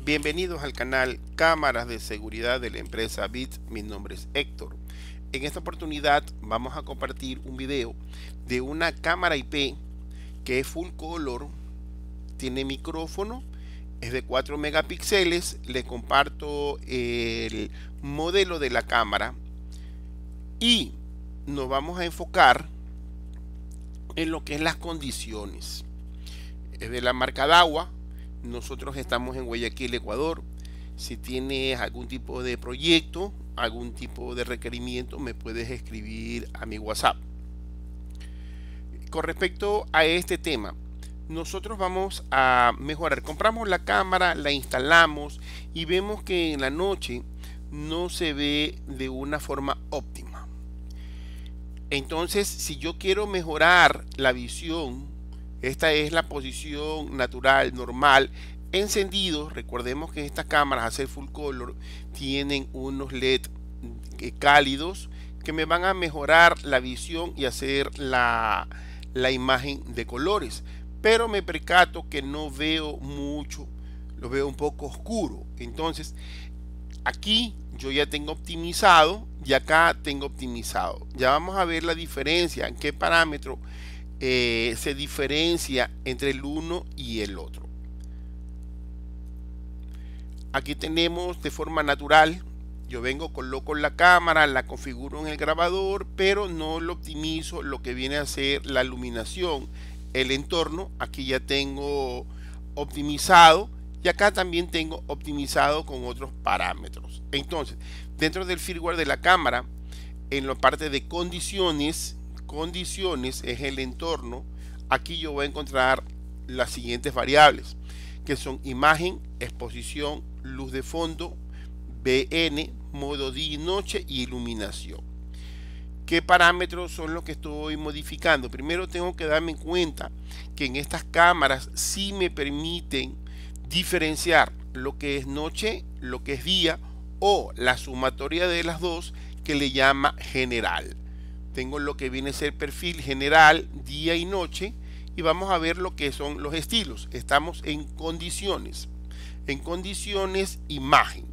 Bienvenidos al canal Cámaras de Seguridad de la empresa BIT. Mi nombre es Héctor. En esta oportunidad vamos a compartir un video de una cámara IP que es full color, tiene micrófono, es de 4 megapíxeles. Le comparto el modelo de la cámara y nos vamos a enfocar en lo que es las condiciones. Es de la marca Dahua. Nosotros estamos en Guayaquil, Ecuador. Si tienes algún tipo de proyecto, algún tipo de requerimiento, me puedes escribir a mi WhatsApp. Con respecto a este tema, nosotros vamos a mejorar. Compramos la cámara, la instalamos y vemos que en la noche no se ve de una forma óptima. Entonces, si yo quiero mejorar la visión, esta es la posición natural, normal, encendido. Recordemos que estas cámaras, a ser full color, tienen unos LED cálidos que me van a mejorar la visión y hacer la imagen de colores. Pero me percato que no veo mucho, lo veo un poco oscuro. Entonces, aquí yo ya tengo optimizado y acá tengo optimizado. Ya vamos a ver la diferencia, en qué parámetro se diferencia entre el uno y el otro. Aquí tenemos de forma natural. Yo vengo, coloco la cámara, la configuro en el grabador, pero no lo optimizo lo que viene a ser la iluminación, el entorno. Aquí ya tengo optimizado y acá también tengo optimizado con otros parámetros. Entonces, dentro del firmware de la cámara, en la parte de condiciones es el entorno. Aquí yo voy a encontrar las siguientes variables, que son imagen, exposición, luz de fondo, BN, modo día y noche y iluminación. ¿Qué parámetros son los que estoy modificando? Primero tengo que darme cuenta que en estas cámaras sí me permiten diferenciar lo que es noche, lo que es día, o la sumatoria de las dos, que le llama general. Tengo lo que viene a ser perfil general, día y noche, y vamos a ver lo que son los estilos. Estamos en condiciones. En condiciones, imagen.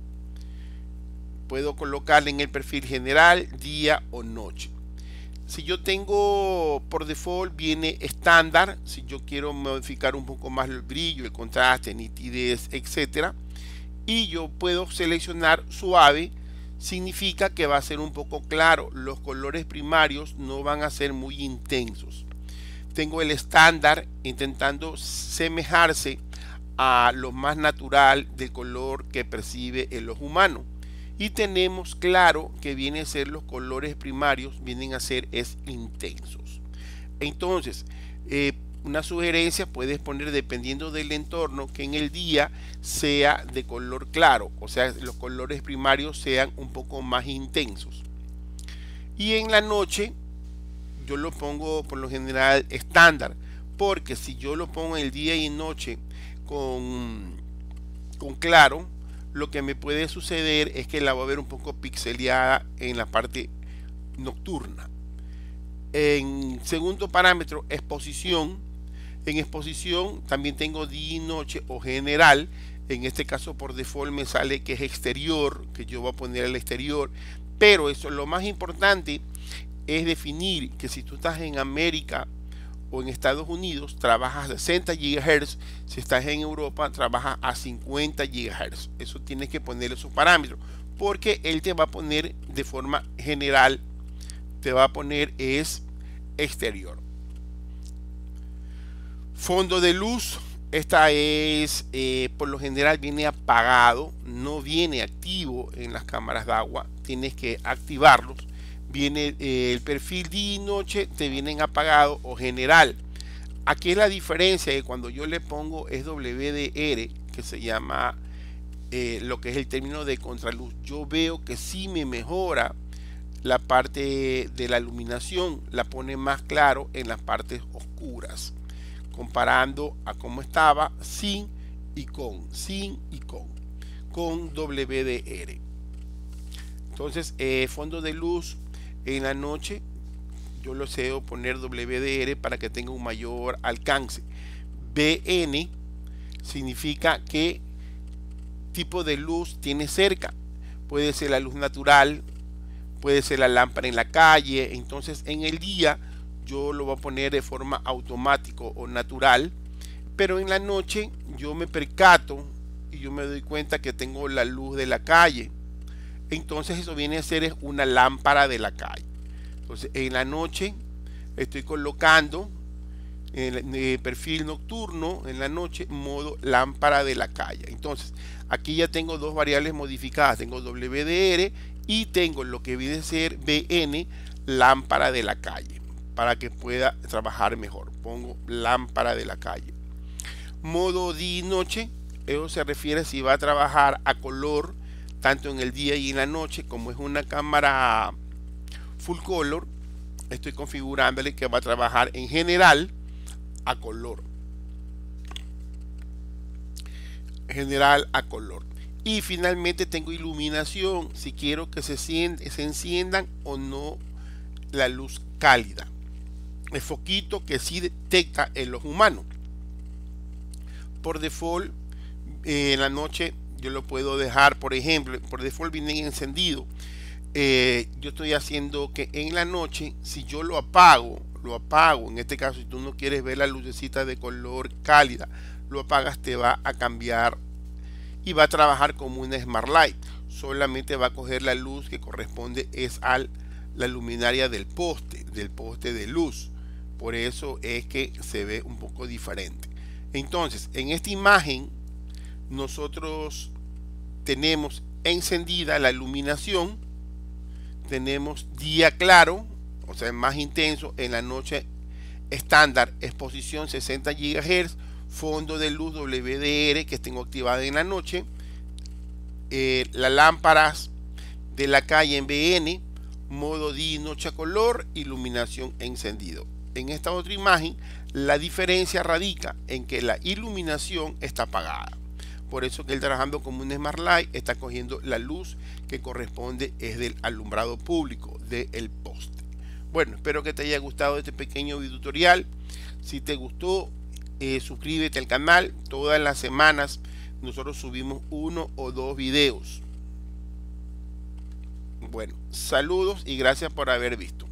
Puedo colocarle en el perfil general, día o noche. Si yo tengo por default, viene estándar. Si yo quiero modificar un poco más el brillo, el contraste, nitidez, etcétera, y yo puedo seleccionar suave. Significa que va a ser un poco claro, los colores primarios no van a ser muy intensos. Tengo el estándar, intentando semejarse a lo más natural del color que percibe el ojo humano. Y tenemos claro que vienen a ser los colores primarios, vienen a ser intensos. Entonces, una sugerencia puedes poner, dependiendo del entorno, que en el día sea de color claro, o sea, los colores primarios sean un poco más intensos. Y en la noche yo lo pongo por lo general estándar, porque si yo lo pongo en el día y en noche con claro, lo que me puede suceder es que la voy a ver un poco pixeleada en la parte nocturna. En segundo parámetro, exposición. En exposición también tengo día y noche o general. En este caso por default me sale que es exterior, que yo voy a poner el exterior. Pero eso, lo más importante es definir que si tú estás en América o en Estados Unidos, trabajas a 60 GHz. Si estás en Europa, trabajas a 50 GHz. Eso tienes que poner esos parámetros, porque él te va a poner de forma general, te va a poner es exterior. Fondo de luz, esta es por lo general viene apagado, no viene activo en las cámaras Dahua, tienes que activarlos. Viene el perfil día y noche, te vienen apagado o general. Aquí es la diferencia de cuando yo le pongo SWDR, que se llama lo que es el término de contraluz. Yo veo que sí me mejora la parte de la iluminación, la pone más claro en las partes oscuras, comparando a cómo estaba sin y con WDR. Entonces, fondo de luz en la noche yo lo deseo poner WDR para que tenga un mayor alcance. BN significa que tipo de luz tiene cerca. Puede ser la luz natural, puede ser la lámpara en la calle. Entonces en el día yo lo voy a poner de forma automática o natural, pero en la noche yo me percato y yo me doy cuenta que tengo la luz de la calle. Entonces eso viene a ser una lámpara de la calle. Entonces en la noche estoy colocando en el perfil nocturno, en la noche, modo lámpara de la calle. Entonces aquí ya tengo dos variables modificadas, tengo WDR y tengo lo que viene a ser BN, lámpara de la calle, para que pueda trabajar mejor. Pongo lámpara de la calle. Modo día y noche, eso se refiere si va a trabajar a color tanto en el día y en la noche. Como es una cámara full color, estoy configurándole que va a trabajar en general a color. General a color. Y finalmente tengo iluminación, si quiero que se enciendan o no la luz cálida. El foquito que sí detecta el ojo humano. Por default, en la noche yo lo puedo dejar, por ejemplo, por default viene encendido. Yo estoy haciendo que en la noche, si yo lo apago, en este caso, si tú no quieres ver la lucecita de color cálida, lo apagas, te va a cambiar y va a trabajar como una Smart Light. Solamente va a coger la luz que corresponde es a la luminaria del poste de luz. Por eso es que se ve un poco diferente. Entonces, en esta imagen nosotros tenemos encendida la iluminación, tenemos día claro, o sea, más intenso, en la noche estándar, exposición 60 GHz, fondo de luz WDR que tengo activada en la noche, las lámparas de la calle en BN, modo día y noche a color, iluminación encendido. En esta otra imagen, la diferencia radica en que la iluminación está apagada. Por eso que él, trabajando como un Smart Light, está cogiendo la luz que corresponde es del alumbrado público del poste. Bueno, espero que te haya gustado este pequeño video tutorial. Si te gustó, suscríbete al canal. Todas las semanas nosotros subimos 1 o 2 videos. Bueno, saludos y gracias por haber visto.